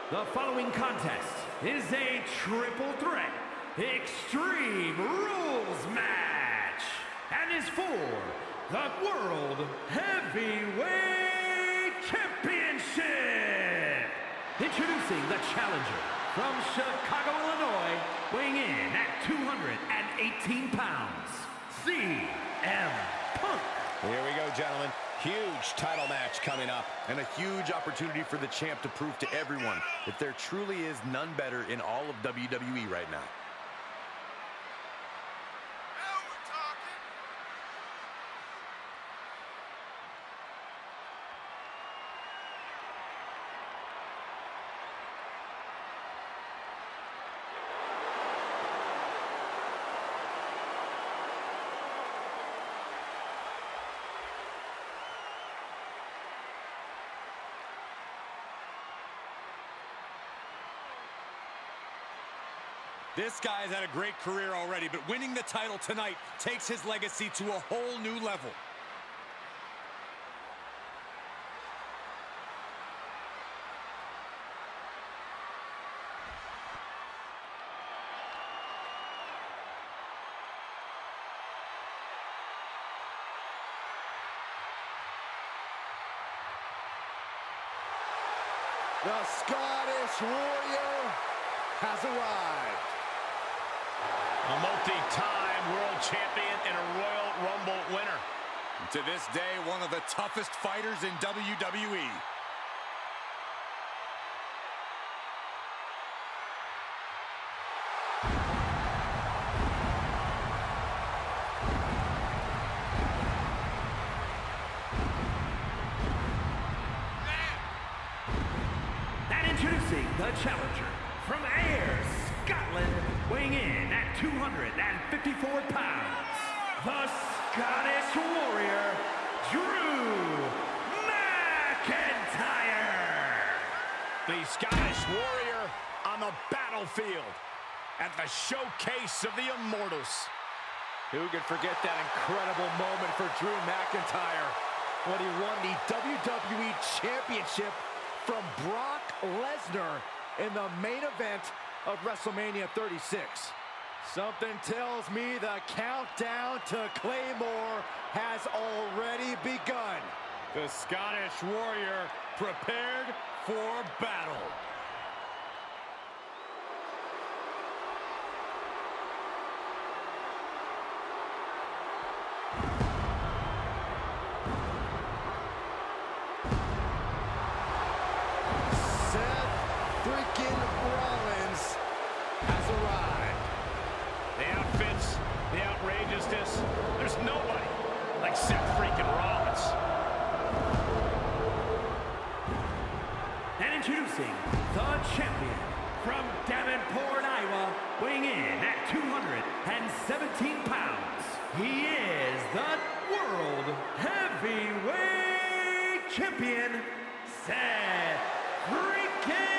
The following contest is a triple threat Extreme Rules match and is for the World Heavyweight Championship. Introducing the challenger from Chicago, Illinois, weighing in at 218 pounds, CM Punk. Here we go, gentlemen. Huge title match coming up. And a huge opportunity for the champ to prove to everyone that there truly is none better in all of WWE right now. This guy's had a great career already, but winning the title tonight takes his legacy to a whole new level. The Scottish Warrior has arrived. A multi-time world champion and a Royal Rumble winner. To this day, one of the toughest fighters in WWE. And introducing the challenger from Ayr, Scotland, weighing in at 254 pounds, the Scottish Warrior, Drew McIntyre. The Scottish Warrior on the battlefield at the showcase of the Immortals. Who could forget that incredible moment for Drew McIntyre when he won the WWE Championship from Brock Lesnar in the main event of WrestleMania 36. Something tells me the countdown to Claymore has already begun. The Scottish Warrior prepared for battle. The outrageousness. There's nobody like Seth freaking Rollins. And introducing the champion from Davenport, Iowa, weighing in at 217 pounds. He is the World Heavyweight Champion, Seth freaking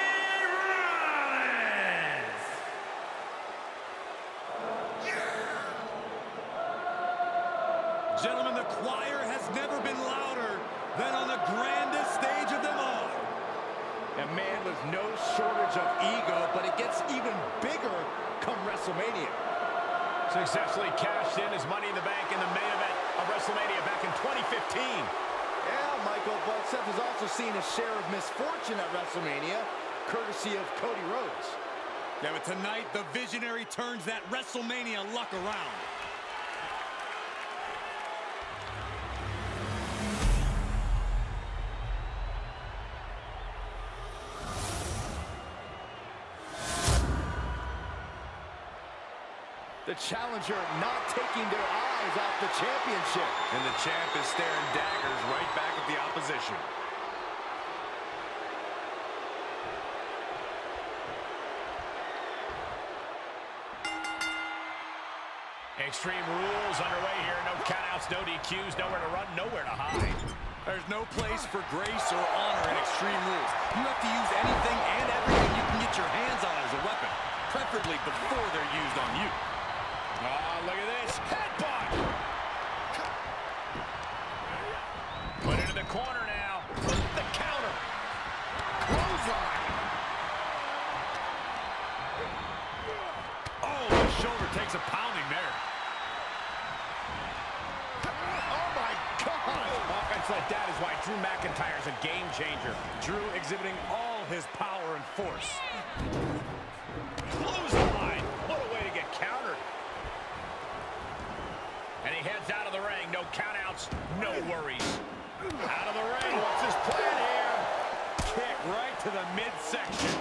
Gentlemen, the choir has never been louder than on the grandest stage of them all. A man with no shortage of ego, but it gets even bigger come WrestleMania. Successfully cashed in his Money in the Bank in the main event of WrestleMania back in 2015. Yeah, Michael, but Seth has also seen a share of misfortune at WrestleMania, courtesy of Cody Rhodes. Yeah, but tonight, the Visionary turns that WrestleMania luck around. The challenger not taking their eyes off the championship. And the champ is staring daggers right back at the opposition. Extreme Rules underway here. No countouts, no DQs, nowhere to run, nowhere to hide. There's no place for grace or honor in Extreme Rules. You have to use anything and everything you can get your hands on as a weapon, preferably before they're used on you. Oh, look at this. Headbutt! Put it in the corner now. The counter. Clothesline. Offense like that is why Drew McIntyre is a game changer. Drew exhibiting all his power and force. Clothesline. What a way to get countered. And he heads out of the ring. No countouts, no worries. Out of the ring. What's his plan here? Kick right to the midsection.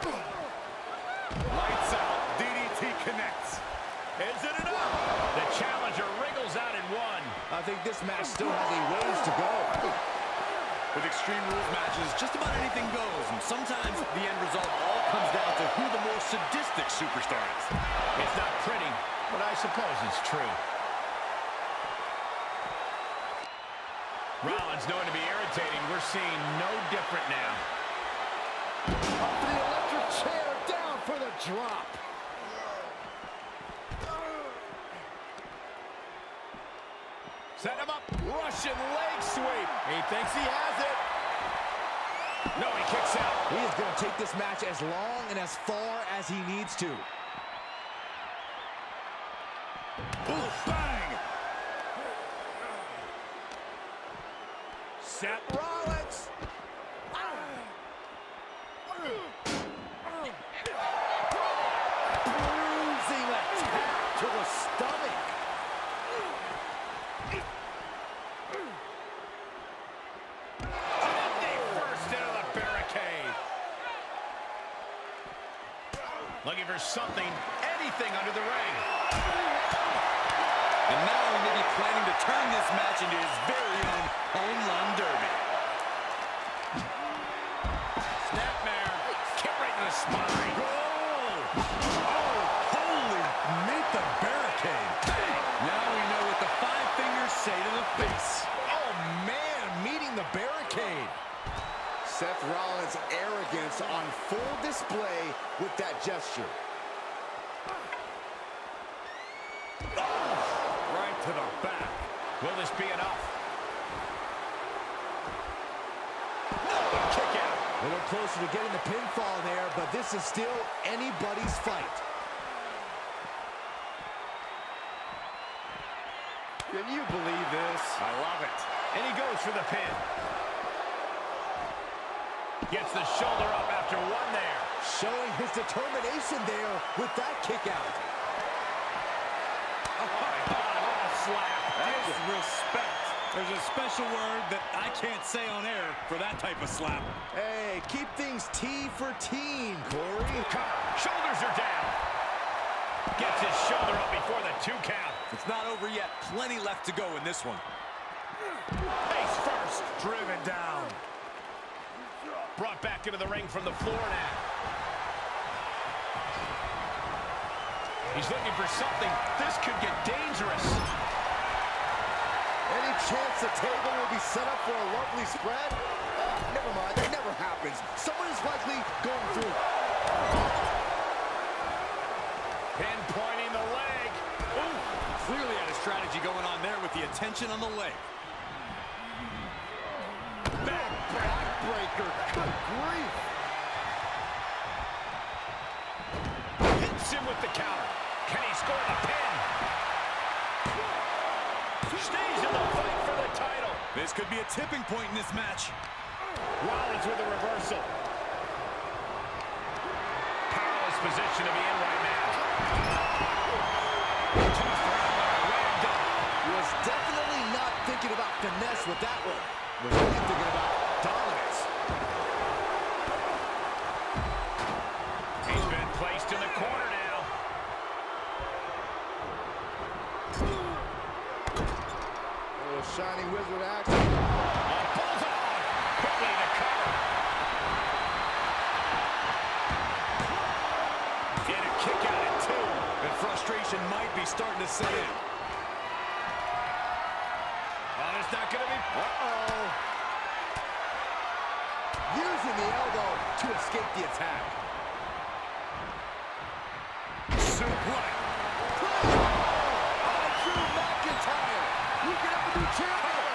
Lights out. DDT connects. Is it enough? The challenger wriggles out in one. I think this match still has a ways to go. With Extreme Rules matches, just about anything goes. And sometimes the end result all comes down to who the more sadistic superstar is. It's not pretty, but I suppose it's true. Rollins known to be irritating. We're seeing no different now. Up to the electric chair, down for the drop. Set him up. Russian leg sweep. He thinks he has it. No, he kicks out. He is going to take this match as long and as far as he needs to. Ooh, bang! Seth Rollins. Bruising attack to the stomach. Looking for something, anything under the ring. And now he may be planning to turn this match into his very own home run derby. Snapmare, kick right in the spine. Oh, holy, meet the barricade. Now we know what the five fingers say to the face. Oh, man, meeting the barricade. Seth Rollins' arrogance on full display with that gesture. Right to the back. Will this be enough? Kick out. A little closer to getting the pinfall there, but this is still anybody's fight. Can you believe this? I love it. And he goes for the pin. Gets the shoulder up after one there. Showing his determination there with that kick out. Oh my God, what a slap. Disrespect. There's a special word that I can't say on air for that type of slap. Hey, keep things T for team, Corey. Shoulders are down. Gets his shoulder up before the 2 count. It's not over yet. Plenty left to go in this one. Face first. Driven down. Brought back into the ring from the floor now. He's looking for something. This could get dangerous. Any chance the table will be set up for a lovely spread? Never mind, that never happens. Someone is likely going through. Pinpointing the leg. Ooh, clearly had a strategy going on there with the attention on the leg. Backbreaker, good grief. Hits him with the counter. Can he score the pin? Stays in the fight for the title. This could be a tipping point in this match. Rollins with a reversal. Powerless position to be in right now. Tossed around like a ragdoll. Was definitely not thinking about finesse with that one. Was only thinking about dominance. He's been placed in the corner now. Shiny wizard action. Pulls on. Quickly to cover. And a kick out at 2. And frustration might be starting to set in. Oh, it's not going to be... Uh-oh. Using the elbow to escape the attack. Suplex. Drew McIntyre. You can have a new champion.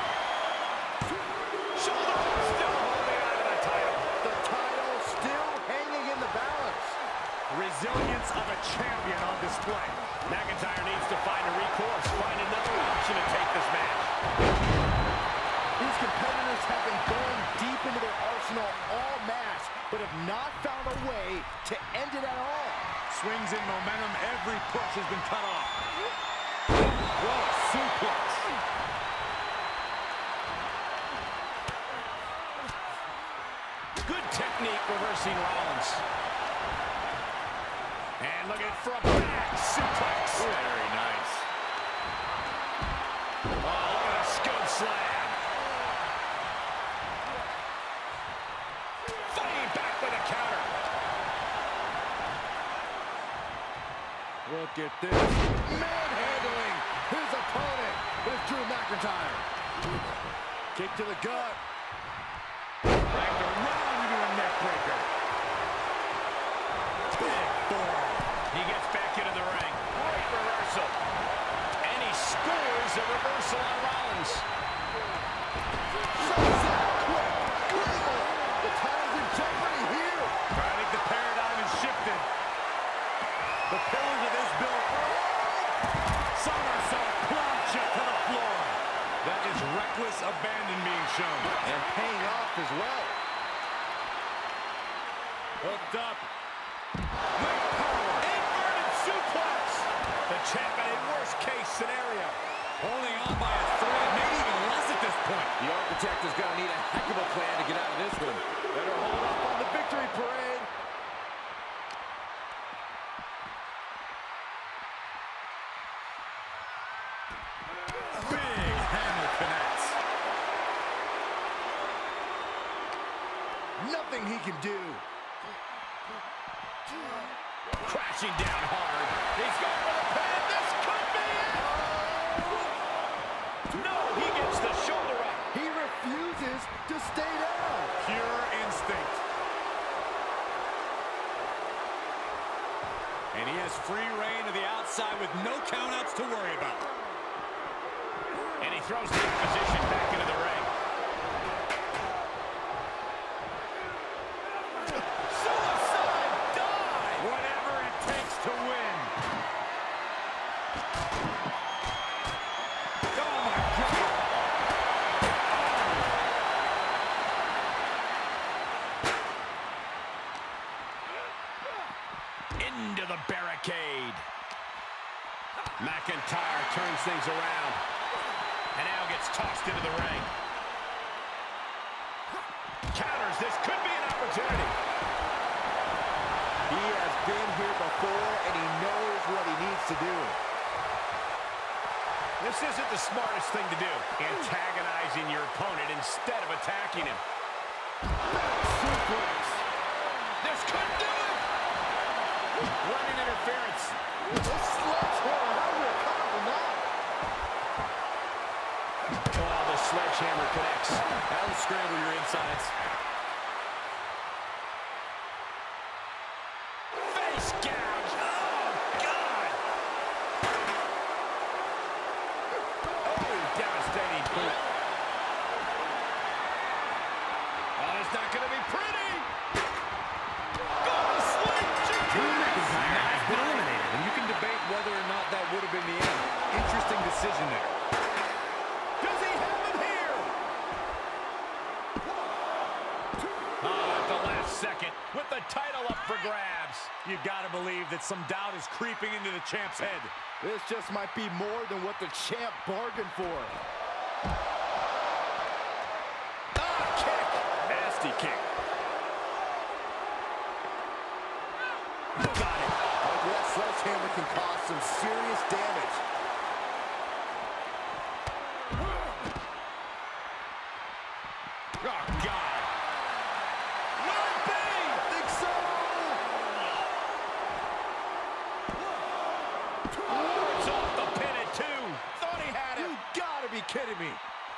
Shoulder still holding on to the title. The title still hanging in the balance. Resilience of a champion on display. McIntyre needs to find a recourse, find another option to take this match. has been cut off. Whoa, suplex. Good technique reversing Rollins. And looking for a back suplex. Very nice. Oh, look at a scoop slam. Fighting back with a counter. Look at this. Manhandling his opponent is Drew McIntyre. Kick to the gut. Wrapped around into a neck breaker. Big form. He gets back into the ring. Great reversal. And he scores a reversal on Rollins. Sunset quick. The title's in jeopardy here. I think the paradigm has shifted. The pillars of this build. Somersault plancha to the floor. That is reckless abandon being shown. And paying off as well. Hooked up. With power. Inverted suplex. The champ in a worst case scenario. Holding on by a thread, maybe even less at this point. The Architect is going to need a heck of a plan to get out of this one. Better hold up on the victory parade. Big hammer connects. Nothing he can do. Crashing down hard. He's going for the pin. This could be it. No, he gets the shoulder up. He refuses to stay down. Pure instinct. And he has free reign to the outside with no countouts to worry about. And he throws the opposition back into the ring. Suicide dive! Whatever it takes to win. Oh my God! Into the barricade. McIntyre turns things around. And now gets tossed into the ring. Counters. This could be an opportunity. He has been here before, and he knows what he needs to do. This isn't the smartest thing to do. Antagonizing your opponent instead of attacking him. Suplex. This could do it. Running interference. This sledgehammer. How do you recover from that? Oh, the sledgehammer connects. That'll scramble your insides. Face gouge. Oh, God. Oh, devastating boot. Oh, it's not going to be pretty. Go to sleep, Drew McIntyre has been eliminated. and you can debate whether or not that would have been the end. Interesting decision there. Does he have him here? At the last second, with the title up for grabs. You got to believe that some doubt is creeping into the champ's head. This just might be more than what the champ bargained for. Kick. Nasty kick. Got it. That sledgehammer can cause some serious damage. Oh, God. Will it be? Think so. It's off the pin at 2. Thought he had it. You gotta be kidding me.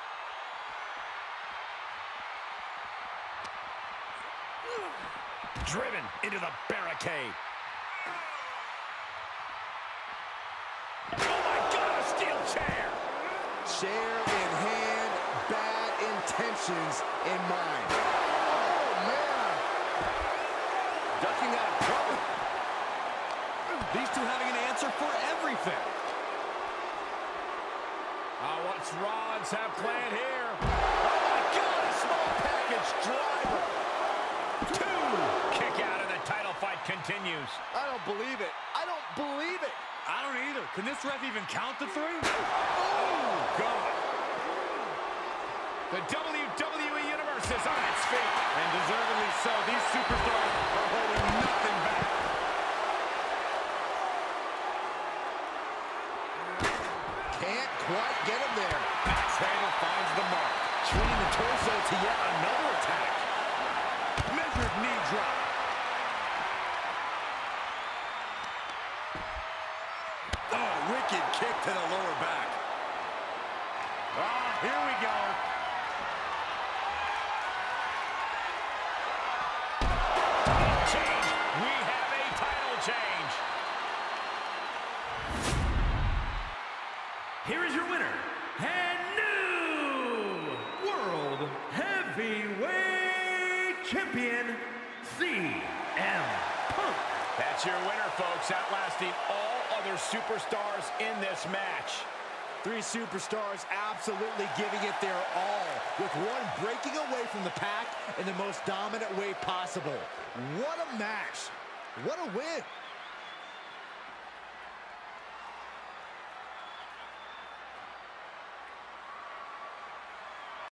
Driven into the barricade. Oh, my God, a steel chair. Chair in hand, bad intentions in mind. Oh, man. Ducking out of trouble. These two having an answer for everything. What's Rollins have planned here? Oh, my God, a small package driver. 2. Kick out and the title fight continues. I don't believe it. I don't believe it. I don't either. Can this ref even count the 3? Oh, God. The WWE Universe is on its feet. And deservedly so. These superstars are holding nothing back. Can't quite get him there. Manhandle finds the mark. Training the torso to yet another attack. Measured knee drop. Oh, wicked kick to the lower back. Ah, here we go. Change. We have a title change. Here is your winner, and new World Heavyweight Champion, CM Punk. That's your winner, folks, outlasting all other superstars in this match. 3 superstars absolutely giving it their all, with one breaking away from the pack in the most dominant way possible. What a match. What a win.